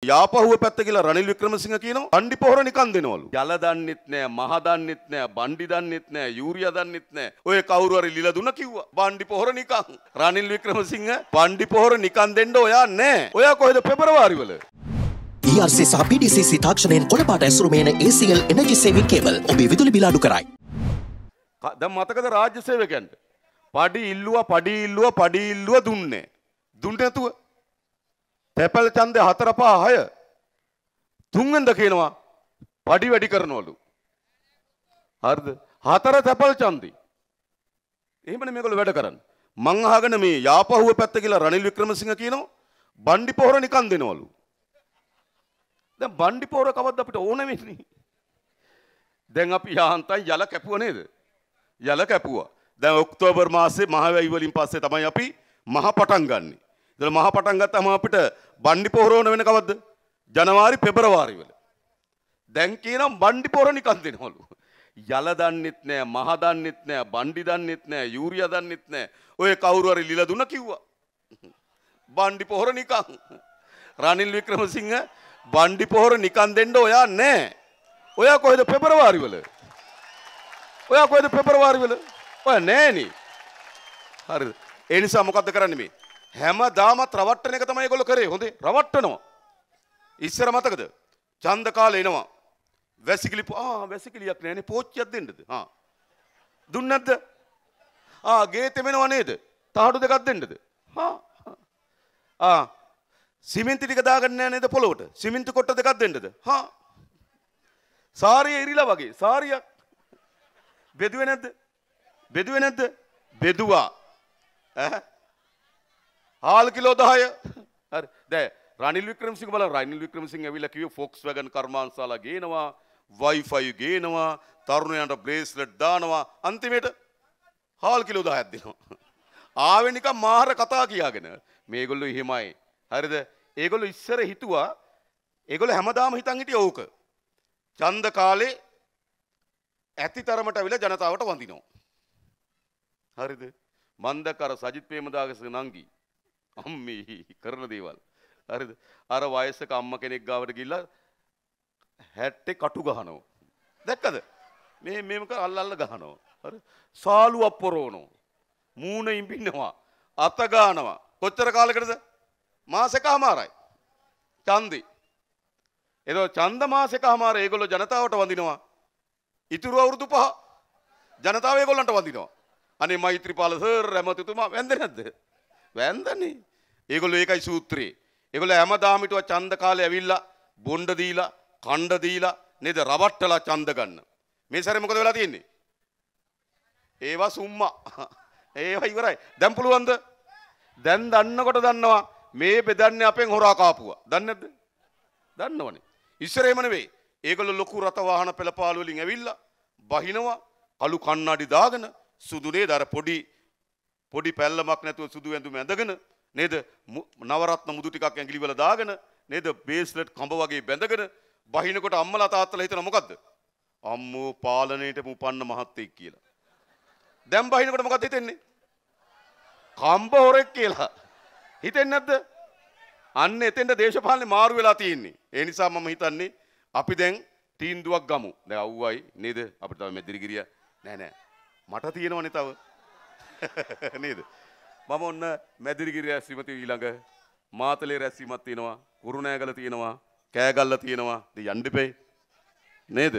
යාපහුව පැත්ත කියලා රනිල් වික්‍රමසිංහ කියනවා. බණ්ඩි පොහොර නිකන් දෙනවලු. ජල දන්නෙත් නෑ, මහ දන්නෙත් නෑ, බණ්ඩි දන්නෙත් නෑ, යූරියා දන්නෙත් නෑ. ඔය කවුරු හරි ලිලා දුන්න කිව්වා. බණ්ඩි පොහොර නිකන්. රනිල් වික්‍රමසිංහ බණ්ඩි පොහොර නිකන් දෙන්න ඔයා නෑ. ඔයා කොහෙද පෙබරවාරි වල? ERC සහ PDCC තාක්ෂණයෙන් කොළපාට ඇසුරු මේන ACL එනර්ජි සේවිං කේබල් ඔබේ විදුලි බිල අඩු කරයි. දැන් මතකද රාජ්‍ය සේවකයන්ට? පඩි ඉල්ලුවා දුන්නේ. දුන්නේ නැතුව තැපැල් ඡන්දේ 4 5 6 තුන්වෙන්ද කියනවා පඩි වැඩි කරනවලු. හරිද? 4 තැපැල් ඡන්දේ. එහෙමනේ මේගොල්ලෝ වැඩ කරන්නේ. මං අහගෙන මේ යාපහුව පැත්ත කියලා රනිල් වික්‍රමසිංහ කියනවා බණ්ඩි පොහොර නිකන් දෙනවලු. දැන් බණ්ඩි පොහොර කවද්ද අපිට ඕන වෙන්නේ? දැන් අපි යාන්තම් යල කැපුවා නේද? යල කැපුවා. දැන් ඔක්තෝබර් මාසේ මහවැයි වලින් පස්සේ තමයි අපි මහ පටන් ගන්නෙ. ඉතින් මහ පටන් ගත්තාම අපිට බණ්ඩි පොහොර ඕන වෙන කවද්ද? ජනවාරි පෙබරවාරි වල. දැන් කියනම් බණ්ඩි පොහොර නිකන් දෙනවලු. යල දන්නෙත් නෑ, මහ දන්නෙත් නෑ, බණ්ඩි දන්නෙත් නෑ, යූරියා දන්නෙත් නෑ. ඔය කවුරු හරි ලිලා දුන්න කිව්වා. බණ්ඩි පොහොර නිකන්. රනිල් වික්‍රමසිංහ බණ්ඩි පොහොර නිකන් දෙන්න ඔයා නෑ. ඔයා කොහෙද පෙබරවාරි වල? ඔයා කොහෙද පෙබරවාරි වල? ඔය නෑනේ. හරිද? ඒ නිසා මොකද්ද කරන්නේ මේ? හැමදාමත් රවට්ටන එක තමයි ඒගොල්ලෝ කරේ. හොඳේ රවට්ටනවා. ඉස්සර මතකද? ඡන්ද කාලේ එනවා. වැසිකිලියක් නෑනේ පෝච්චියක් දෙන්නද? දුන්නේ නැද්ද? ගේ තෙමෙනව නේද? තහඩු දෙකක් දෙන්නද? සිමෙන්ති ටික දාගන්න නෑ නේද පොළොවට? සිමෙන්ති කොට්ට දෙකක් දෙන්නද? සාරිය ඉරිලා වගේ සාරියක් බෙදුවේ නැද්ද? බෙදුවා. හාල් කිලෝ 10. හරි. දැන් රනිල් වික්‍රමසිංහ බලන්න රනිල් වික්‍රමසිංහ ඇවිල්ලා කිව්වේ ෆොක්ස්වැගන් කර්මාන්තශාලා ගේනවා, වයිෆයි ගේනවා, තරුණයන්ට බ්‍රේස්ලට් දානවා. අන්තිමේට හාල් කිලෝ 10ක් දෙනවා. ආවේ නිකන් මාහර කතා කියාගෙන. මේගොල්ලෝ එහෙමයි. හරිද? ඒගොල්ලෝ ඉස්සර හිතුවා ඒගොල්ලෝ හැමදාම හිතන් හිටියේ ඕක. ඡන්ද කාලේ ඇතිතරමට අවිලා ජනතාවට වඳිනවා. හරිද? මන් දැක්ක අර සජිත් ප්‍රේමදාස නංගි අම්මේ කරන දේවල්. හරිද? අර වයසක අම්මා කෙනෙක් ගාවට ගිහිල්ලා හැට්ටේ කටු ගහනවා. දැක්කද? මේක අල්ලල්ල ගහනවා. හරි? සාලුවක් පොරවනවා. මූණ ඉඹිනවා. අත ගන්නවා. කොච්චර කාලයකටද? මාසෙකමාරයි. ඡන්දේ. එතකොට ඡන්ද මාසෙකමාර ඒගොල්ලෝ ජනතාවට වඳිනවා. ඉතුරු අවුරුදු 5 ජනතාව ඒගොල්ලන්ට වඳිනවා. අනේ මෛත්‍රීපාල සර් රැමතුතුමා වැන්දේ නැද්ද? වැන්දනේ. ඒගොල්ලෝ ඒකයි සූත්‍රේ. ඒගොල්ලෝ හැමදාම හිටුවා ඡන්ද කාලේ ඇවිල්ලා බොණ්ඩ දීලා, කණ්ඩ දීලා නේද රවට්ටලා ඡන්ද ගන්න. මේ සැරේ මොකද වෙලා තියෙන්නේ? ඒවා සුම්මා. ඒවා ඉවරයි. දැන් පුළුවන්ද? දැන් දන්නකොට දන්නවා මේ බෙදන්නේ අපෙන් හොරා කාපුවා. දන්නේ නැද්ද? දන්නවනේ. ඉස්සර එහෙම නෙවෙයි. ඒගොල්ලෝ ලොකු රත වාහන පෙළපාළු වලින් ඇවිල්ලා බහිනවා කළු කණ්ණාඩි දාගෙන සුදු නේද අර පොඩි පැල්ලමක් නැතුව සුදු ඇඳුම ඇඳගෙන නේද නවරත්න මුදු ටිකක් ඇඟිලි වල දාගෙන නේද බේස්ලට් කඹ වගේ බැඳගෙන බහිනකොට අම්මලා තාත්තලා හිතන මොකද්ද? අම්මෝ පාලනයේට උපන්න මහත්තයෙක් කියලා. දැන් බහිනකොට මොකද්ද හිතෙන්නේ? කම්බ හොරෙක් කියලා. හිතෙන්නේ නැද්ද? අන්න එතෙන්ද දේශපාලනේ මාරු වෙලා තියෙන්නේ. ඒ නිසා මම හිතන්නේ අපි දැන් තීන්දුවක් ගමු. දැන් අවුවයි නේද? අපිට තව මෙදිරිගිරිය නෑ. මට තියෙනවනේ තව. නේද? මම ඔන්න මෙදිරිගිරිය රැස්වීමත් ඊළඟ මාතලේ රැස්වීමක් තියෙනවා. කුරුණෑගල තියෙනවා. කෑගල්ල තියෙනවා. ඉතින් යන්න දෙපේ. නේද?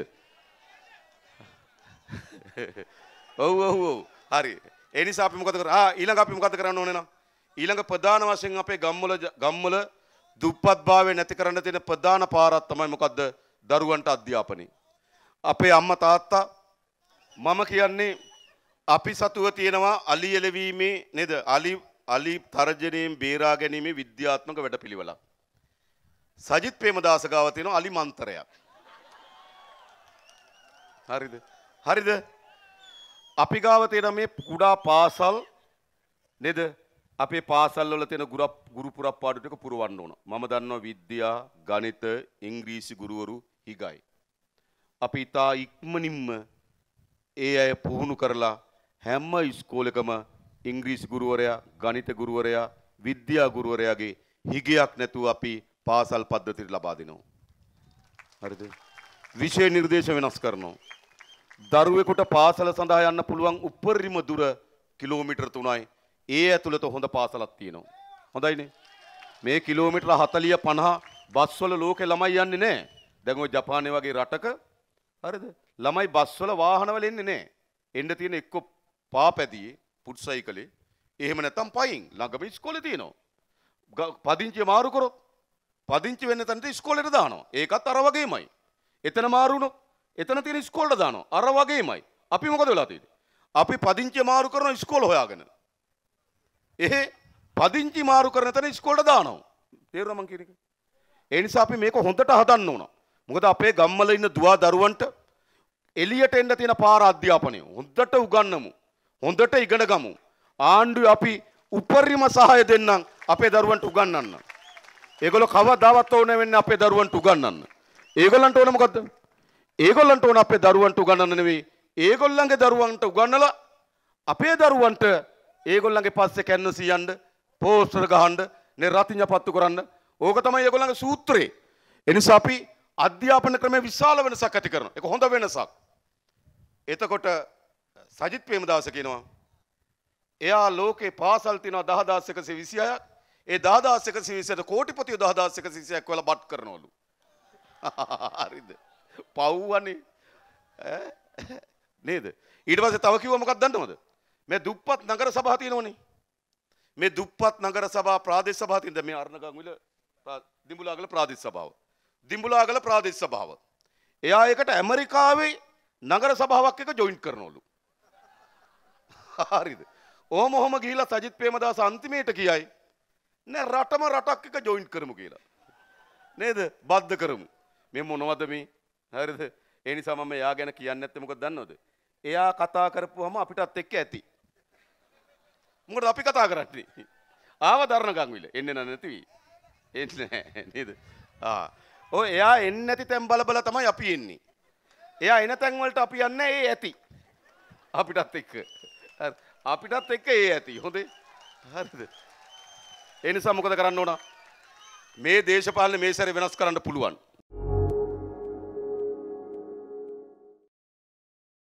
ඔව්. හරි. ඒ නිසා අපි මොකද කරන්නේ? ඊළඟ අපි මොකද කරන්න ඕනේ නම්? ඊළඟ ප්‍රධාන වශයෙන් අපේ ගම්වල දුප්පත් භාවය නැති කරන්න තියෙන ප්‍රධාන පාරක් තමයි මොකද්ද? දරුවන්ට අධ්‍යාපනය. අපේ අම්මා තාත්තා මම කියන්නේ අපි සතුව තියෙනවා අලි එළවීමේ නේද? අලි තර්ජනයෙන් බේරා ගැනීමේ විද්‍යාත්මක වැඩපිළිවෙලක්. සජිත් ප්‍රේමදාස ගාව තියෙනවා අලි මන්තරයක්. හරිද? අපි ගාව තියෙන මේ කුඩා පාසල් නේද? අපේ පාසල් වල තියෙන ගුරු පුරප්පාඩු ටික පුරවන්න ඕන. මම දන්නවා විද්‍යා, ගණිත, ඉංග්‍රීසි ගුරුවරු හිගයි. අපි තා ඉක්මනින්ම ඒ අය පුහුණු කරලා හැම ඉස්කෝලේකම ඉංග්‍රීසි ගුරුවරයා, ගණිත ගුරුවරයා, විද්‍යා ගුරුවරයාගේ හිගයක් නැතුව අපි පාසල් පද්ධතියට ලබා දෙනවා. හරිද? විෂය නිර්දේශ වෙනස් කරනවා. දරුවෙකුට පාසල සඳහා යන්න පුළුවන් උපරිම දුර කිලෝමීටර් 3යි. ඒ ඇතුළත හොඳ පාසලක් තියෙනවා. හොඳයිනේ. මේ කිලෝමීටර 40 50 බස්වල ලෝකේ ළමයි යන්නේ නැහැ. දැන් ඔය ජපානයේ වගේ රටක හරිද? ළමයි බස්වල වාහනවල එන්නේ නැහැ. එන්න තියෙන එක්ක පාපැදියේ පුට් සයිකලේ එහෙම නැත්නම් පයින් ළඟම ඉස්කෝලේ තියෙනවා. පදිංචිය මාරු කරොත් පදිංචි වෙන්න තැනට ඉස්කෝලේට දානවා. ඒකත් අර වගේමයි. එතන මාරු වුණොත් එතන තියෙන ඉස්කෝලේට දානවා. අර වගේමයි. අපි මොකද වෙලා තියෙන්නේ? අපි පදිංචිය මාරු කරන ඉස්කෝල හොයාගෙන. එහෙ පදිංචි මාරු කරන තැන ඉස්කෝලේට දානවා. තේරුණා මං කියන එක? ඒ නිසා අපි මේක හොඳට හදන්න ඕන. මොකද අපේ ගම්වල ඉන්න දුවා දරුවන්ට එළියට එන්න තියෙන පාර අධ්‍යාපනය හොඳට උගන්වමු. හොඳට ඉගෙන ගමු. ආණ්ඩුවේ අපි උපරිම සහාය දෙන්නම් අපේ දරුවන්ට උගන්වන්න. ඒගොල්ලෝ කවදාවත් ඕනේ වෙන්නේ අපේ දරුවන්ට උගන්වන්න. ඒගොල්ලන්ට ඕන මොකද්ද? ඒගොල්ලන්ට ඕන අපේ දරුවන්ට උගන්වන්න නෙවෙයි. ඒගොල්ලන්ගේ දරුවන්ට උගන්වලා අපේ දරුවන්ට ඒගොල්ලන්ගේ පස්සේ කැන්වස් යන්න, පෝස්ටර් ගහන්න, නේ රතිඤ්ඤ පත්තු කරන්න. ඕක තමයි ඒගොල්ලන්ගේ සූත්‍රය. ඒ නිසා අපි අධ්‍යාපන ක්‍රමයේ විශාල වෙනසක් ඇති කරනවා. ඒක හොඳ වෙනසක්. එතකොට සජිත් ප්‍රේමදාස කියනවා එයා ලෝකේ පාසල් තියෙනවා 10126ක්. ඒ 10126ට කෝටිපතිය 10126ක් වෙලා බට් කරනවලු. හරිද? පව්වනේ. නේද? ඊට පස්සේ තව කිව්වා මොකක්ද දන්නවද? මේ දුප්පත් නගර සභා තියෙනවනේ. මේ දුප්පත් නගර සභා ප්‍රාදේශ සභා තියෙනද මේ අරණගංගුල දිඹුලාගල ප්‍රාදේශ සභාව. දිඹුලාගල ප්‍රාදේශ සභාව. එයා එකට ඇමරිකාවේ නගර සභාවක් එක ජොයින්ට් කරනවලු. හරිද? ඔහොම ගිහිලා සජිත් ප්‍රේමදාස අන්තිමේට කියයි නෑ රටම රටක් එක ජොයින්ට් කරමු කියලා. නේද? බද්ධ කරමු. මේ මොනවද මේ? හරිද? ඒ නිසා මම එයා ගැන කියන්නේ නැත්තේ මොකද දන්නවද? එයා කතා කරපුවම අපිටත් එක්ක ඇති. මොකද අපි කතා කරන්නේ? ආව දරණගංගුවිල එන්නේ නැති. එන්නේ නැහැ නේද? ඔය එයා එන්නේ නැති තැන් බල බල තමයි අපි එන්නේ. එයා එන තැන් වලට අපි යන්නේ ඒ ඇති. අපිටත් එක්ක. අපිටත් එක්ක ඒ ඇති. හොඳේ. හරිද? ඒ නිසා මොකද කරන්න ඕන? මේ දේශපාලනේ මේ සැරේ වෙනස් කරන්න පුළුවන්.